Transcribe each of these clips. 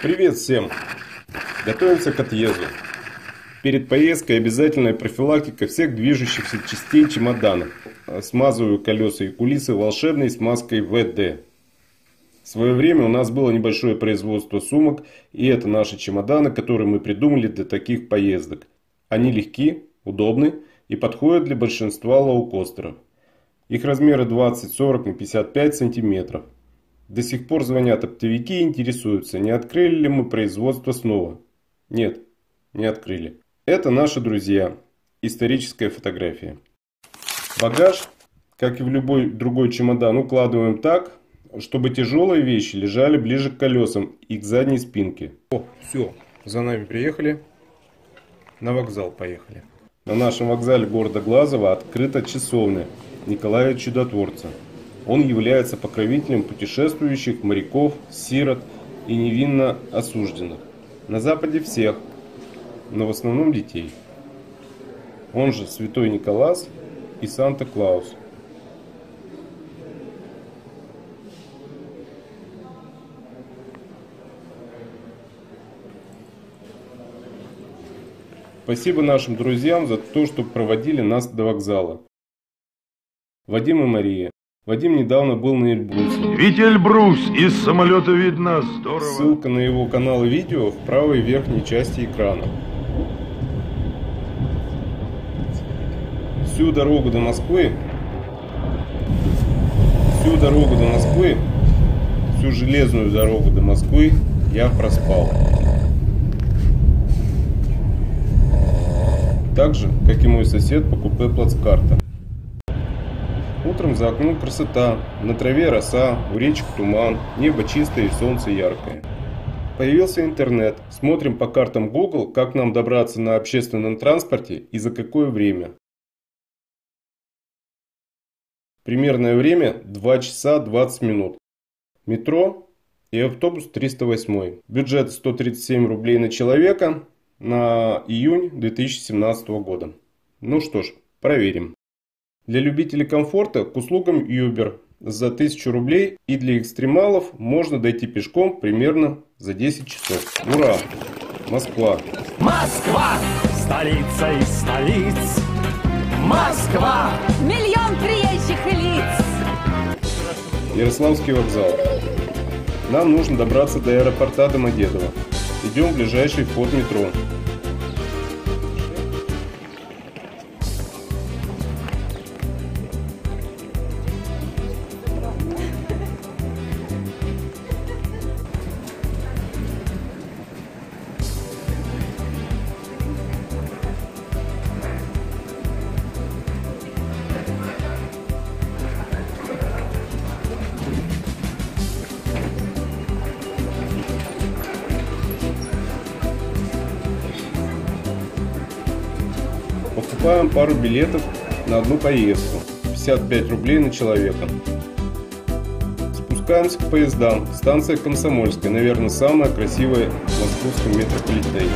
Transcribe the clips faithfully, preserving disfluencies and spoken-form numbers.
Привет всем! Готовимся к отъезду. Перед поездкой обязательная профилактика всех движущихся частей чемодана. Смазываю колеса и кулисы волшебной смазкой вэ дэ. В свое время у нас было небольшое производство сумок, и это наши чемоданы, которые мы придумали для таких поездок. Они легки, удобны и подходят для большинства лоукостеров. Их размеры двадцать сорок на пятьдесят пять сантиметров. До сих пор звонят оптовики и интересуются, не открыли ли мы производство снова. Нет, не открыли. Это наши друзья. Историческая фотография. Багаж, как и в любой другой чемодан, укладываем так, чтобы тяжелые вещи лежали ближе к колесам и к задней спинке. О, все, за нами приехали. На вокзал поехали. На нашем вокзале города Глазова открыта часовня Николая Чудотворца. Он является покровителем путешествующих, моряков, сирот и невинно осужденных. На Западе всех, но в основном детей. Он же Святой Николас и Санта-Клаус. Спасибо нашим друзьям за то, что проводили нас до вокзала. Вадим и Мария. Вадим недавно был на Эльбрусе. Ведь Эльбрус из самолета видно здорово. Ссылка на его канал и видео в правой верхней части экрана. Всю дорогу до Москвы, всю дорогу до Москвы, всю железную дорогу до Москвы я проспал. Так же, как и мой сосед по купе плацкарта. Утром за окном красота, на траве роса, у речек туман, небо чистое и солнце яркое. Появился интернет, смотрим по картам Google, как нам добраться на общественном транспорте и за какое время. Примерное время два часа двадцать минут. Метро и автобус триста восемь. Бюджет сто тридцать семь рублей на человека на июнь две тысячи семнадцатого года. Ну что ж, проверим. Для любителей комфорта к услугам Uber за тысячу рублей, и для экстремалов можно дойти пешком примерно за десять часов. Ура! Москва! Москва! Столица из столиц! Москва! Миллион приезжих лиц! Ярославский вокзал. Нам нужно добраться до аэропорта Домодедово. Идем в ближайший вход метро. Покупаем пару билетов на одну поездку. пятьдесят пять рублей на человека. Спускаемся к поездам. Станция Комсомольская, наверное, самая красивая в московском метрополитене.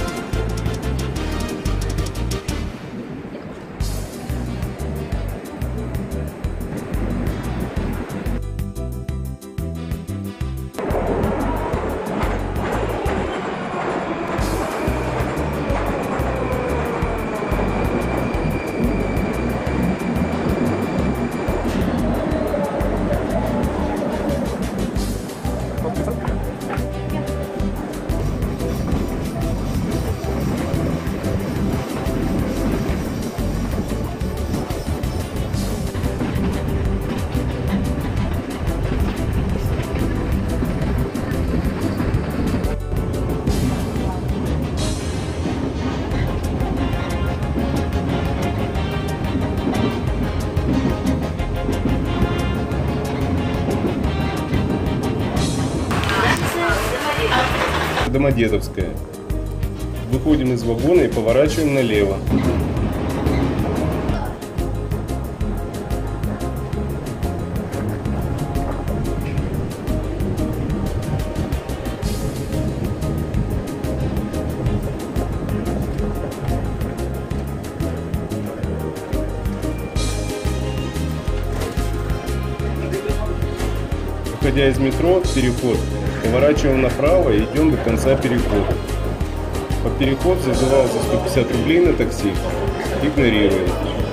Домодедовская. Выходим из вагона и поворачиваем налево. Выходя из метро, переход Поворачиваем направо и идем до конца перехода. По переход зазывал за сто пятьдесят рублей на такси. Игнорируем.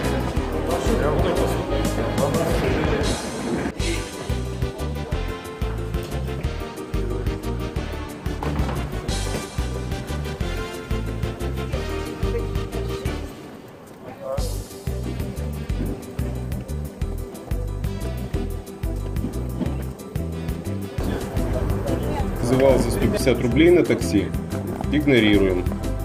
Вызывал за сто пятьдесят рублей на такси. Игнорируем.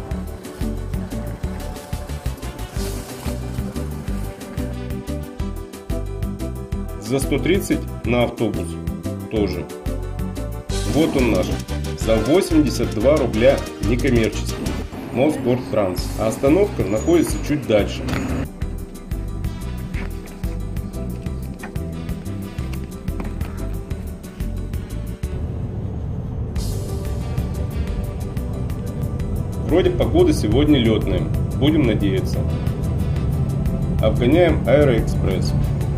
За сто тридцать на автобус тоже. Вот он наш. За восемьдесят два рубля некоммерческий. Мосгортранс. А остановка находится чуть дальше. Вроде погода сегодня летная, будем надеяться. Обгоняем Аэроэкспресс.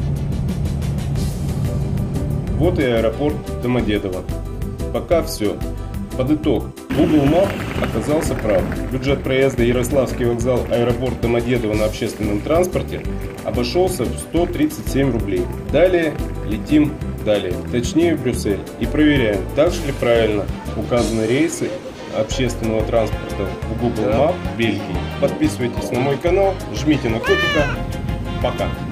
Вот и аэропорт Домодедово. Пока все. Под итог. Google Map оказался прав. Бюджет проезда Ярославский вокзал, аэропорт Домодедово на общественном транспорте обошелся в сто тридцать семь рублей. Далее летим далее, точнее в Брюссель, и проверяем, так же ли правильно указаны рейсы общественного транспорта в Google Map Бельгии. Подписывайтесь на мой канал, жмите на котика. Пока!